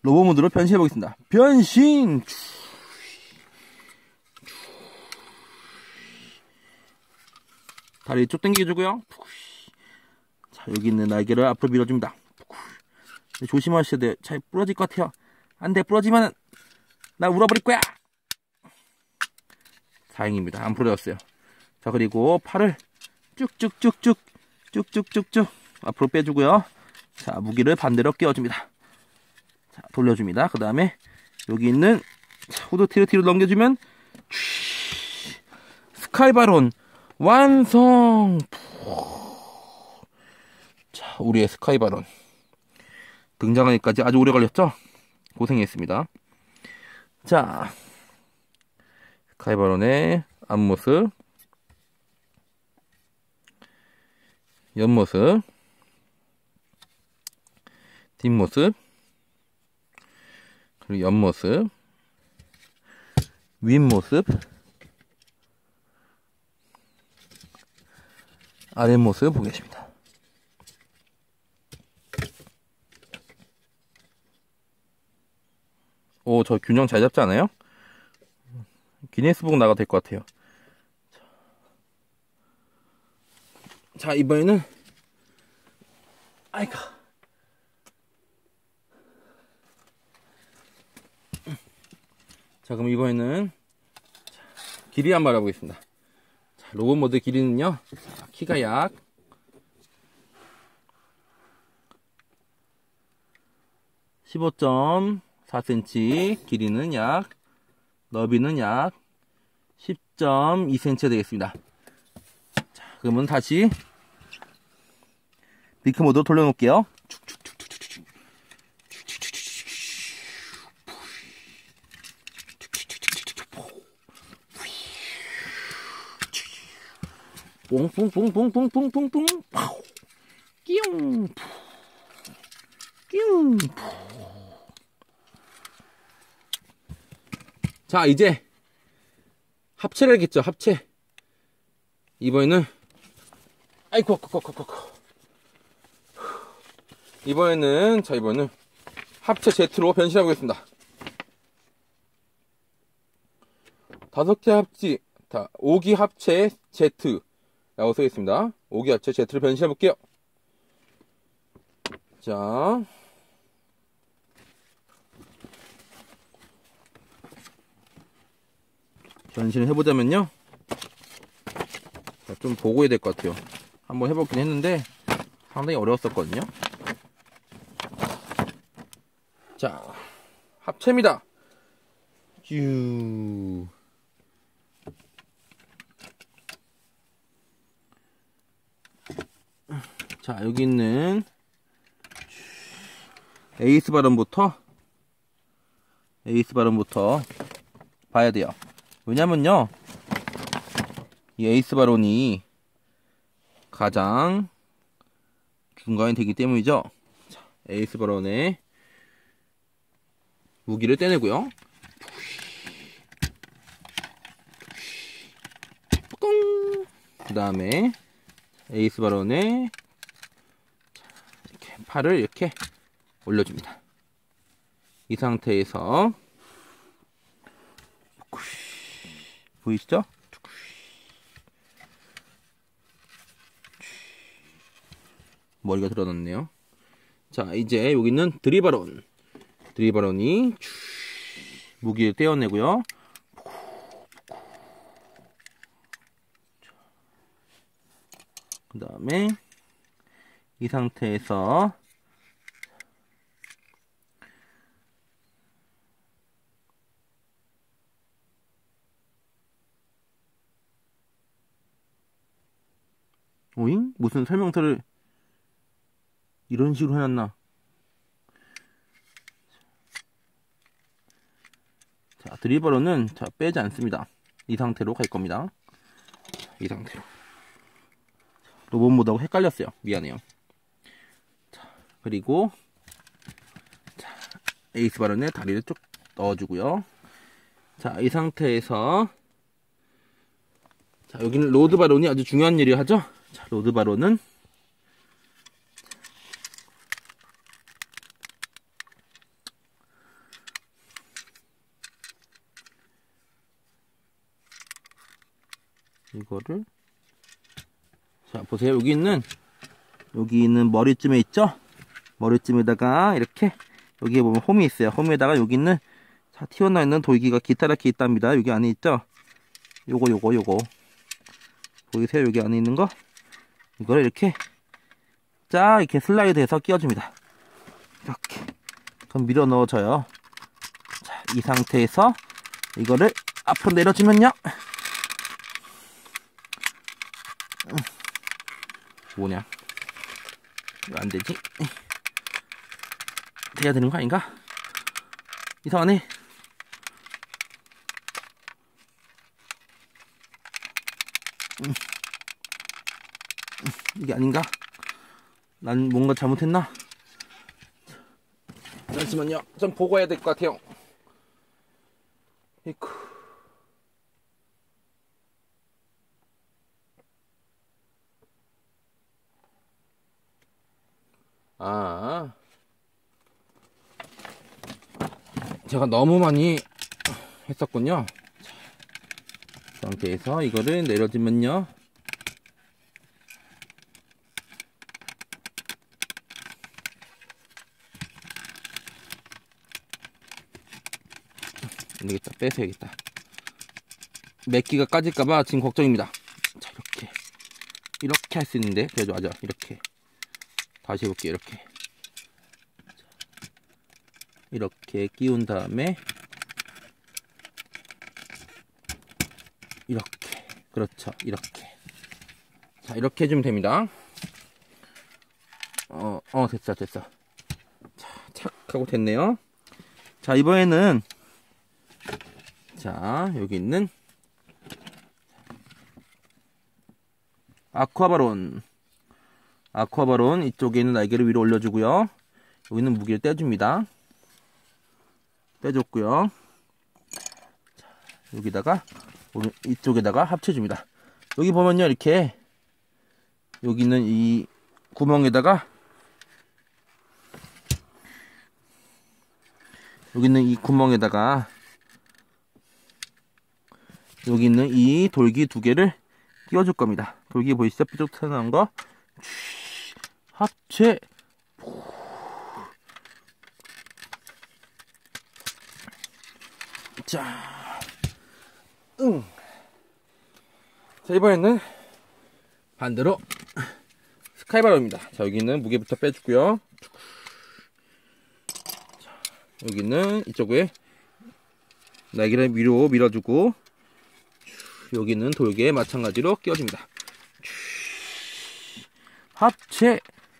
로봇 모드로 변신해 보겠습니다. 변신! 다리 쭉 당겨주고요. 자, 여기 있는 날개를 앞으로 밀어줍니다. 조심하셔야 돼요. 잘 부러질 것 같아요. 안 돼, 부러지면 나 울어버릴 거야. 다행입니다. 안 부러졌어요. 자, 그리고 팔을 쭉쭉쭉쭉 앞으로 빼주고요. 자, 무기를 반대로 끼워줍니다. 자, 돌려줍니다. 그 다음에 여기 있는 후드 뒤로 넘겨주면 스카이바론 완성. 자, 우리의 스카이바론 등장하기까지 아주 오래 걸렸죠? 고생했습니다. 자, 스카이바론의 앞모습, 옆모습, 뒷모습, 그리고 옆모습, 윗모습, 아랫모습 보겠습니다. 오, 저 균형 잘 잡지 않아요? 기네스북 나가도 될 것 같아요. 자, 이번에는 아이고. 자, 그럼 이번에는 길이 한번 알아보겠습니다. 자, 로봇 모드 길이는요, 키가 약 15.4cm, 길이는 약, 너비는 약 10.2cm 되겠습니다. 자, 그러면 다시 비크 모드로 돌려놓을게요. 뽕뽕뽕뽕뽕뽕뽕뽕 끼용 끼용. 자, 이제 합체를 하겠죠. 합체. 이번에는 아이고 이번에는 합체 Z로 변신해 보겠습니다. 5개 합치, 5기 합체 Z라고 써있습니다. 5기 합체 Z를 변신해 볼게요. 자, 변신을 해보자면요. 자, 좀 보고 해야 될 것 같아요. 한번 해보긴 했는데 상당히 어려웠었거든요. 자, 합체입니다. 쭈. 자, 여기 있는 에이스 발언부터 봐야 돼요. 왜냐면요, 이 에이스 발언이 가장 중간이 되기 때문이죠. 자, 에이스 발언의 무기를 떼내고요. 그 다음에 에이스 발언의 이렇게 팔을 이렇게 올려줍니다. 이 상태에서 보이시죠? 머리가 드러났네요. 자, 이제 여기 있는 드리바론이 무기를 떼어내고요. 그 다음에 이 상태에서 오잉? 무슨 설명서를 이런 식으로 해놨나? 자, 드리버로는 빼지 않습니다. 이 상태로 갈 겁니다. 이 상태로. 로봇 모드하고 헷갈렸어요. 미안해요. 자, 그리고 자, 에이스 바론에 다리를 쭉 넣어주고요. 자, 이 상태에서 자, 여기는 로드 바론이 아주 중요한 일을 하죠. 자, 로드 바론은 이거를, 자, 보세요. 여기 있는 머리쯤에 있죠? 머리쯤에다가 이렇게, 여기에 보면 홈이 있어요. 홈에다가 여기 있는, 자, 튀어나와 있는 돌기가 기타랗게 있답니다. 여기 안에 있죠? 요거. 보이세요? 여기 안에 있는 거? 이걸 이렇게, 쫙, 이렇게 슬라이드해서 끼워줍니다. 이렇게. 그럼 밀어 넣어줘요. 자, 이 상태에서, 이거를 앞으로 내려주면요. 뭐냐? 왜 안 되지? 돼야 되는 거 아닌가? 이상하네. 이게 아닌가? 난 뭔가 잘못했나? 잠시만요. 좀 보고 해야 될 것 같아요. 이쿠. 제가 너무 많이 했었군요. 이 상태에서 이거를 내려주면요. 안되겠다. 빼서야겠다. 맥기가 까질까봐 지금 걱정입니다. 자, 이렇게 할 수 있는데, 그래도 맞아. 이렇게. 다시 해볼게요. 이렇게 끼운 다음에, 이렇게. 그렇죠. 이렇게. 자, 이렇게 해주면 됩니다. 됐어. 자, 착 하고 됐네요. 자, 이번에는, 자, 여기 있는 아쿠아바론 이쪽에 있는 날개를 위로 올려주고요. 여기 있는 무게를 떼줍니다. 떼줬고요. 자, 여기다가 이쪽에다가 합쳐줍니다. 여기 보면요, 이렇게 여기 있는 이 구멍에다가 여기 있는 이 돌기 두 개를 끼워줄 겁니다. 돌기 보이시죠? 뾰족 튀어나온 거. 합체. 자, 자, 이번에는 반대로 스카이바로입니다. 자, 여기 있는 무게부터 빼주고요. 자, 여기 있는 이쪽에 날개를 위로 밀어주고, 여기는 돌개에 마찬가지로 끼워줍니다. 합체.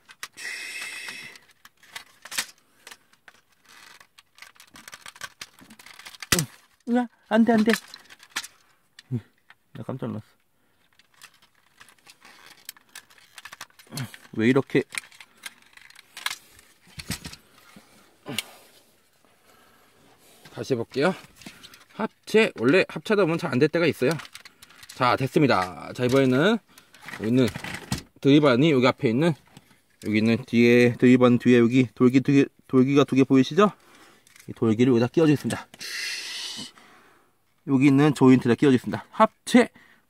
으아, 안 돼. 나 깜짝 놀랐어. 왜 이렇게. 다시 해볼게요. 합체. 원래 합체하다 보면 잘 안 될 때가 있어요. 자, 됐습니다. 자, 이번에는 여기 있는 드리반이 여기 앞에 있는 여기 있는 뒤에 드리반 뒤에 여기 돌기가 두 개 보이시죠? 이 돌기를 여기다 끼워주겠습니다. 여기 있는 조인트에다 끼워주겠습니다. 합체.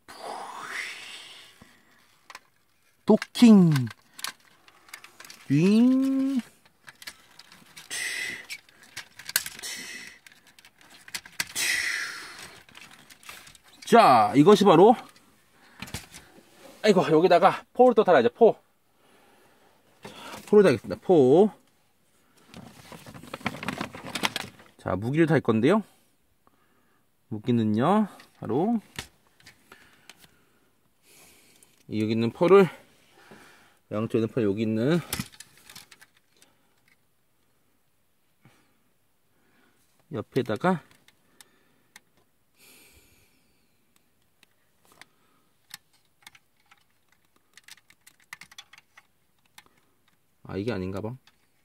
도킹. 윙. 자, 이것이 바로, 아이고, 여기다가 포를 또 달아야죠. 포를 달겠습니다. 자, 무기를 달 건데요. 무기는요, 바로 여기 있는 포를, 양쪽에 있는 포, 여기 있는 옆에다가 이게 아닌가봐.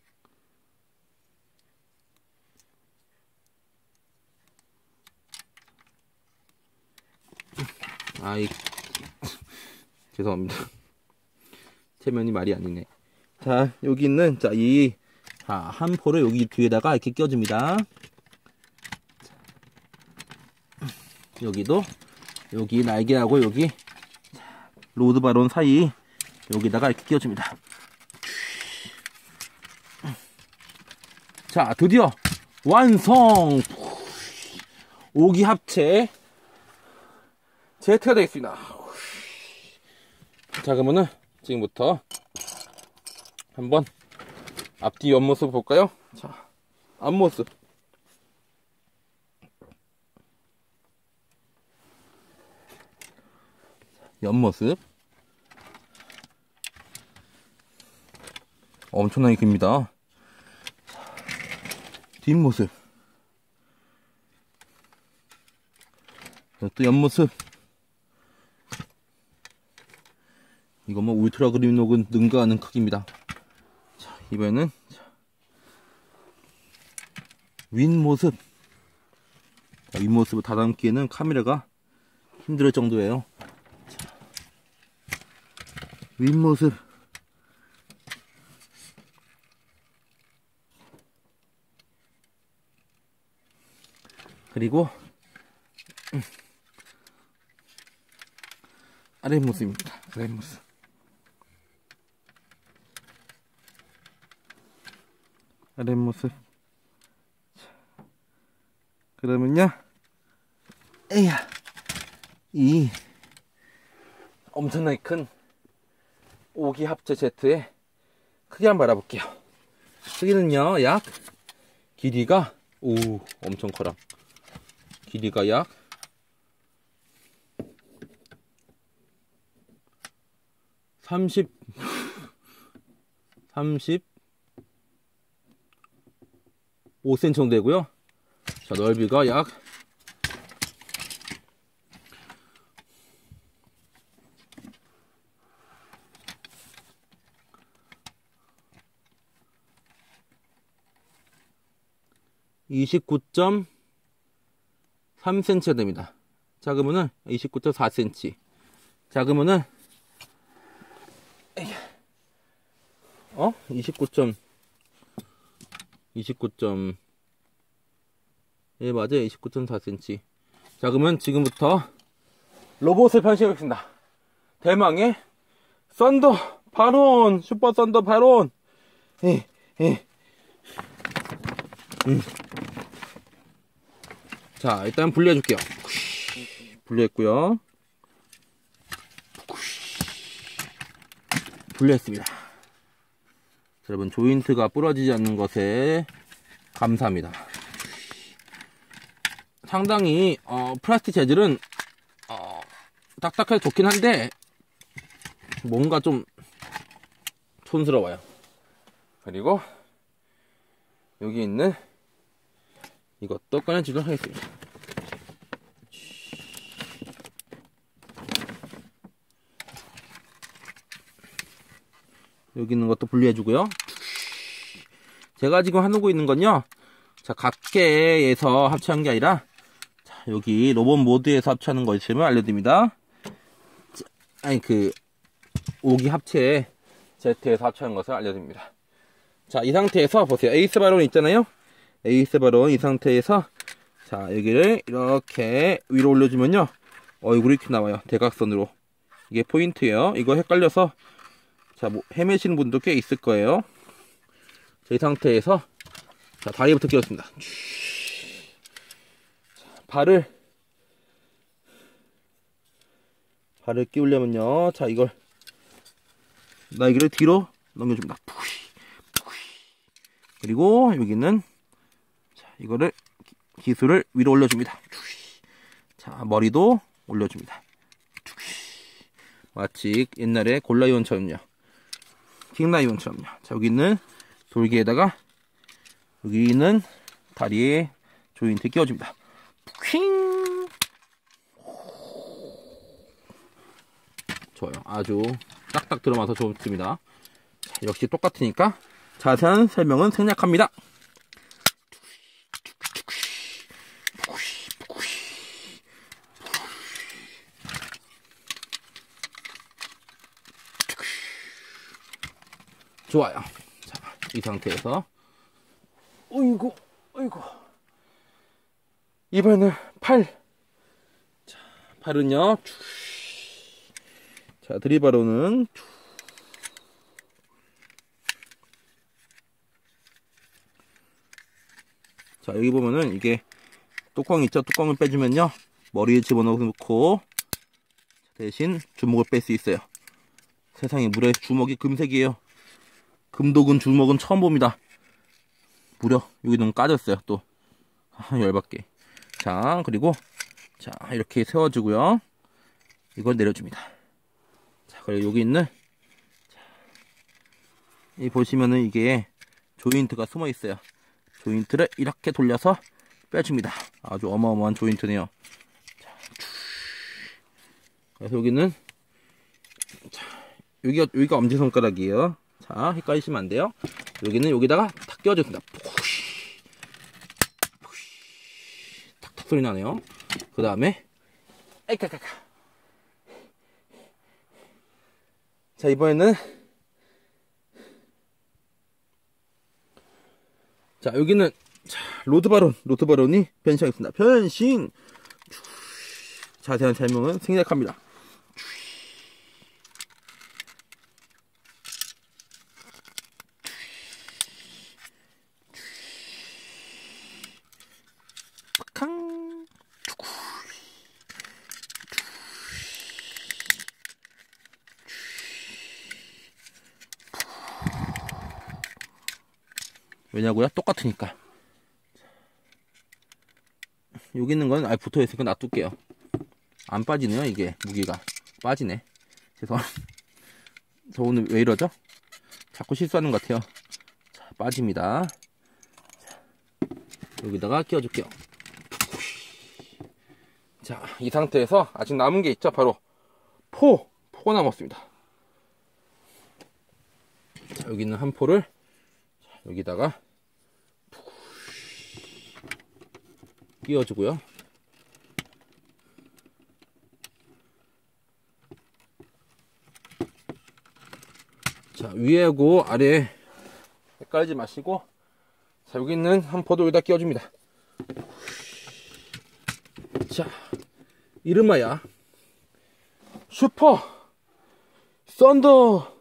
죄송합니다. 체면이 말이 아니네. 자, 여기 있는, 한 포를 여기 뒤에다가 이렇게 껴줍니다. 여기도, 여기 날개하고 여기 로드 바론 사이 여기다가 이렇게 끼워줍니다. 자, 드디어 완성! 오기 합체 Z가 되겠습니다. 자, 그러면은 지금부터 한번 앞뒤 옆모습 볼까요? 자, 앞모습. 옆모습. 엄청나게 깁니다. 뒷모습. 또 옆모습. 이거 뭐 울트라 그림록은 능가하는 크기입니다. 자, 이번에는 윗모습. 윗모습을 다담기에는 카메라가 힘들 정도예요. 자, 윗모습. 그리고 아랫모습입니다. 아랫모습. 아랫모습. 그러면요, 에야, 이 엄청나게 큰 오기 합체 Z의 크기 한번 알아볼게요. 크기는요, 약 길이가 엄청 커라. 길이가 약 35cm 정도 되고요. 자, 넓이가 약 29.3cm가 됩니다. 자, 그러면은 29.4cm. 자, 그러면은 29. 예, 맞아요. 29.4cm. 자, 그러면 지금부터 로봇을 변신해보겠습니다. 대망의 썬더 바론, 슈퍼 썬더 바론. 자, 일단 분리해줄게요. 분리했고요. 분리했습니다. 여러분, 조인트가 부러지지 않는 것에 감사합니다. 상당히 플라스틱 재질은 딱딱해서 좋긴 한데 뭔가 좀 촌스러워요. 그리고 여기 있는 이것도 꺼내주도록 하겠습니다. 여기 있는 것도 분리해주고요. 제가 지금 하고 있는 건요, 자, 각계에서 합체한 게 아니라, 자, 여기 로봇 모드에서 합체하는 거 있으면 알려드립니다. 자, 오기 합체 Z에서 합체하는 것을 알려드립니다. 자, 이 상태에서 보세요. 에이스 바론 있잖아요. 에이스 바론 이 상태에서, 자, 여기를 이렇게 위로 올려주면요, 얼굴이 이렇게 나와요. 대각선으로. 이게 포인트예요. 이거 헷갈려서, 자, 뭐 헤매시는 분도 꽤 있을 거예요. 자, 이 상태에서, 자, 다리부터 끼웠습니다. 자, 발을 끼우려면요, 자, 이걸 날개를 뒤로 넘겨줍니다. 그리고 여기는, 자, 이거를 기술을 위로 올려줍니다. 자, 머리도 올려줍니다. 마치 옛날에 골라이온처럼요, 킹라이온처럼요. 자, 여기 있는 돌기에다가 여기 있는 다리에 조인트 끼워줍니다. 퀸! 좋아요. 아주 딱딱 들어맞아서 좋습니다. 자, 역시 똑같으니까 자세한 설명은 생략합니다. 좋아요. 자, 이 상태에서 어이구 이번에는 팔. 자, 팔은요, 자, 드리바로는 자, 여기 보면은 이게 뚜껑 있죠? 뚜껑을 빼주면요, 머리에 집어넣고 대신 주먹을 뺄 수 있어요. 세상에, 물에 주먹이 금색이에요. 금독은 주먹은 처음 봅니다. 무려 여기 너무 까졌어요. 또 열받게. 자, 그리고 자, 이렇게 세워주고요, 이걸 내려줍니다. 자, 그리고 여기 있는, 자, 이 보시면은 이게 조인트가 숨어 있어요. 조인트를 이렇게 돌려서 빼줍니다. 아주 어마어마한 조인트네요. 자, 그래서 여기는, 자, 여기가 엄지손가락이에요. 자, 헷갈리시면 안 돼요. 여기는 여기다가 탁 끼워줍니다. 탁탁 소리 나네요. 그 다음에 에이카카카. 자, 이번에는, 자, 여기는, 자, 로드바론이 변신하겠습니다. 변신. 자세한 설명은 생략합니다. 캉. 왜냐고요? 똑같으니까. 여기 있는 건 붙어있으니까 놔둘게요. 안 빠지네요. 이게 무기가 빠지네. 저 오늘 왜 이러죠? 자꾸 실수하는 것 같아요. 자, 빠집니다. 자, 여기다가 끼워줄게요. 자, 이 상태에서 아직 남은 게 있죠. 바로 포가 남았습니다. 자, 여기 있는 한 포를, 자, 여기다가 끼워주고요. 자, 위에하고 아래 헷갈리지 마시고, 자, 여기 있는 한 포도 여기다 끼워줍니다. 자, 이름하여 슈퍼 썬더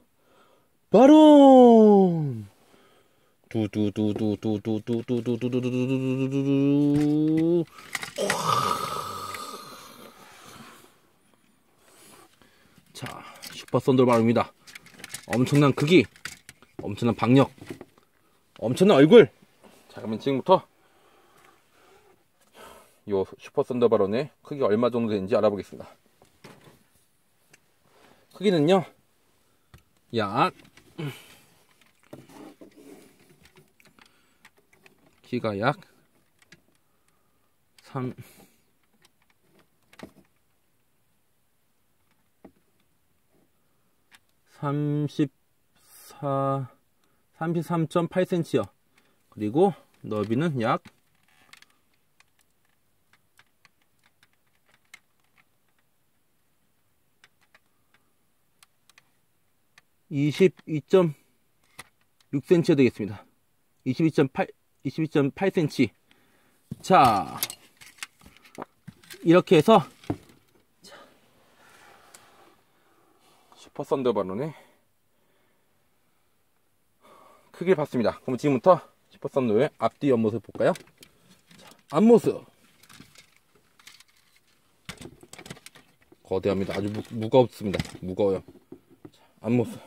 바론. 두두두두두두두두두두두두두두두. 자, 슈퍼 썬더 바론입니다. 엄청난 크기, 엄청난 박력, 엄청난 얼굴. 자, 그러면 지금부터 요 슈퍼 썬더바론의 크기가 얼마 정도 되는지 알아보겠습니다. 크기는요, 키가 약 33.8cm요. 그리고 너비는 약 22.6cm 되겠습니다. 22.8cm. 자, 이렇게 해서 슈퍼 썬더바론의 크기를 봤습니다. 그럼 지금부터 슈퍼 썬더의 앞뒤 옆모습 볼까요? 자, 앞모습. 거대합니다. 아주 무겁습니다. 무거워요. 자, 앞모습.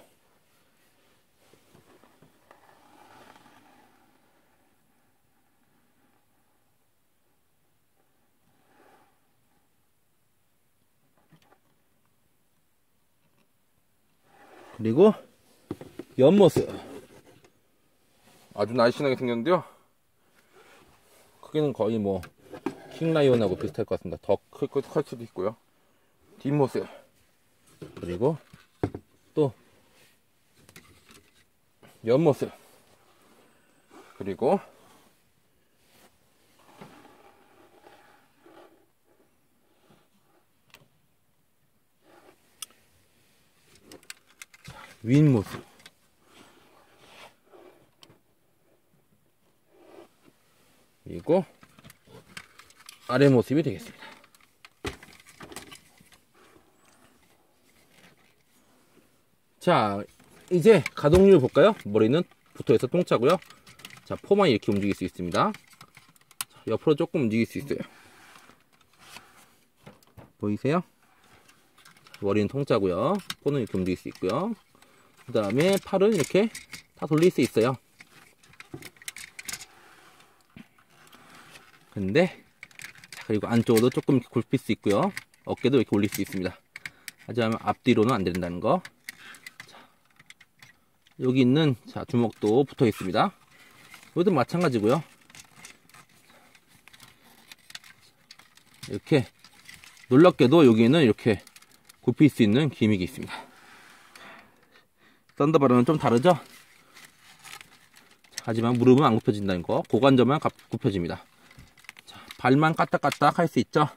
그리고 옆모습. 아주 날씬하게 생겼는데요, 크기는 거의 뭐 킹라이온하고 비슷할 것 같습니다. 더 클 수도 있고요. 뒷모습. 그리고 또 옆모습. 그리고 윗모습. 그리고 아래 모습이 되겠습니다. 자, 이제 가동률 볼까요? 머리는 붙어있어 통짜고요. 자, 포만 이렇게 움직일 수 있습니다. 자, 옆으로 조금 움직일 수 있어요. 보이세요? 머리는 통짜고요. 포는 이렇게 움직일 수 있고요. 그 다음에 팔은 이렇게 다 돌릴 수 있어요. 근데 그리고 안쪽으로 조금 이렇게 굽힐 수 있고요. 어깨도 이렇게 올릴 수 있습니다. 하지만 앞뒤로는 안 된다는 거. 자, 여기 있는 자, 주먹도 붙어 있습니다. 이것도 마찬가지고요. 이렇게 놀랍게도 여기는 이렇게 굽힐 수 있는 기믹이 있습니다. 썬더바로는 좀 다르죠? 하지만 무릎은 안 굽혀진다는 거. 고관절만 굽혀집니다. 자, 발만 까딱까딱 할 수 있죠?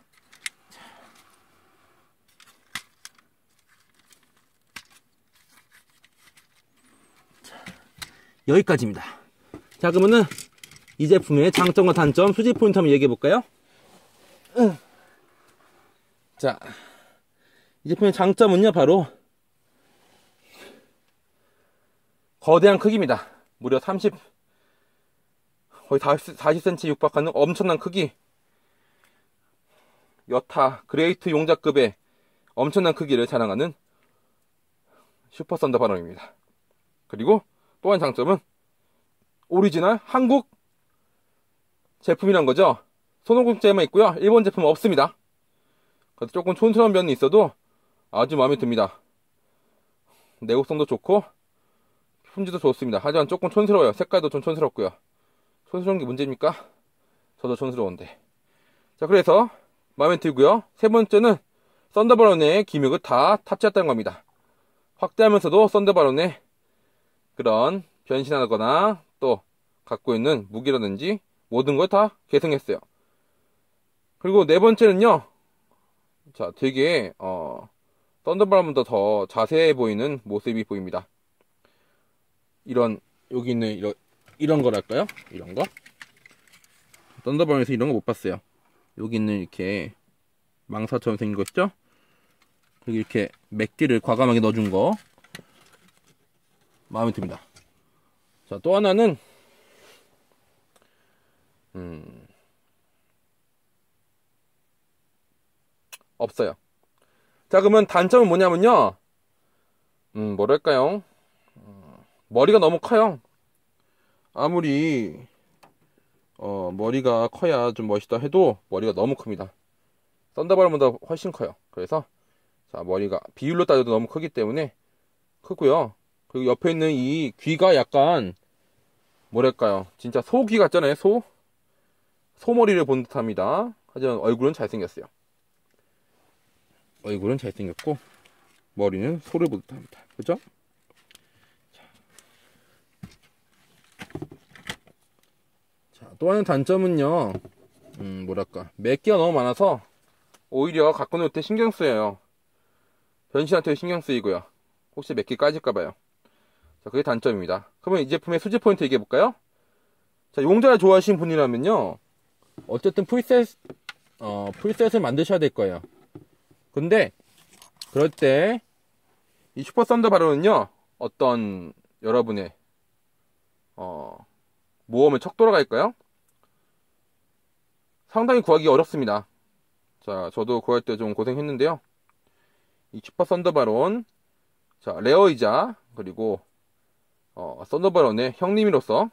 여기까지입니다. 자, 그러면은 이 제품의 장점과 단점, 수집 포인트 한번 얘기해 볼까요? 자, 이 제품의 장점은요, 바로 거대한 크기입니다. 무려 거의 40cm 육박하는 엄청난 크기. 여타 그레이트 용자급의 엄청난 크기를 자랑하는 슈퍼 썬더바론입니다. 그리고 또 한 장점은 오리지널 한국 제품이란 거죠. 손오공제만 있고요. 일본 제품은 없습니다. 그래서 조금 촌스러운 면이 있어도 아주 마음에 듭니다. 내구성도 좋고 품질도 좋습니다. 하지만 조금 촌스러워요. 색깔도 좀 촌스럽고요. 촌스러운 게 문제입니까? 저도 촌스러운데. 자, 그래서 마음에 들고요. 세 번째는 썬더바론의 기믹을 다 탑재했다는 겁니다. 확대하면서도 썬더바론의 그런 변신하거나 또 갖고 있는 무기라든지 모든 걸 다 개성했어요. 그리고 네 번째는요. 자, 되게 썬더바론보다 더 자세해 보이는 모습이 보입니다. 여기 있는 이런 거랄까요? 이런 거? 썬더바론에서 이런 거 못 봤어요. 여기 있는 이렇게 망사처럼 생긴 거 있죠? 여기 이렇게 맥기를 과감하게 넣어준 거 마음에 듭니다. 자, 또 하나는 없어요. 자, 그러면 단점은 뭐냐면요. 뭐랄까요? 머리가 너무 커요. 아무리 머리가 커야 좀 멋있다 해도 머리가 너무 큽니다. 썬더바론보다 훨씬 커요. 그래서 자, 머리가 비율로 따져도 너무 크기 때문에 크고요. 그리고 옆에 있는 이 귀가 약간 뭐랄까요? 진짜 소귀 같잖아요. 소머리를 본 듯합니다. 하지만 얼굴은 잘생겼어요. 얼굴은 잘생겼고 머리는 소를 본 듯합니다. 그죠? 자, 또 하나 단점은요. 뭐랄까, 맵기가 너무 많아서 오히려 갖고 놀 때 신경 쓰여요. 변신할 때 신경 쓰이고요. 혹시 맵기 까질까봐요. 자, 그게 단점입니다. 그러면 이 제품의 수집 포인트 얘기해 볼까요? 자, 용자를 좋아하시는 분이라면요, 어쨌든 풀셋을 만드셔야 될 거예요. 근데 그럴 때 이 슈퍼 썬더바론은요, 어떤 여러분의 모험을 척돌아갈까요? 상당히 구하기 어렵습니다. 자, 저도 구할 때 좀 고생했는데요. 이 슈퍼 썬더바론, 자, 레어이자 그리고 썬더바론의 형님으로서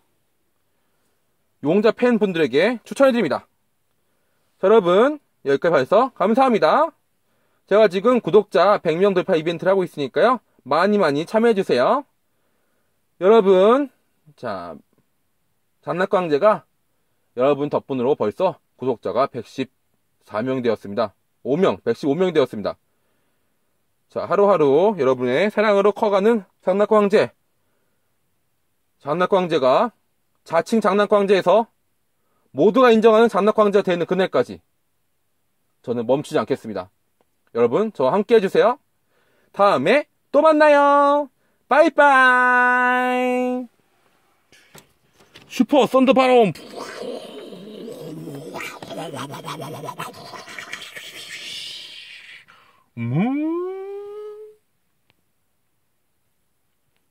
용자 팬분들에게 추천해드립니다. 자, 여러분, 여기까지 봐주셔서 감사합니다. 제가 지금 구독자 100명 돌파 이벤트를 하고 있으니까요. 많이 참여해주세요. 여러분, 자, 장난광제가 여러분 덕분으로 벌써 구독자가 114명 되었습니다. 115명 되었습니다. 자, 하루하루 여러분의 사랑으로 커가는 장난광제. 장난광제가 자칭 장난광제에서 모두가 인정하는 장난광제가 되는 그날까지 저는 멈추지 않겠습니다. 여러분, 저와 함께 해주세요. 다음에 또 만나요. 빠이빠이. 슈퍼 썬더바론.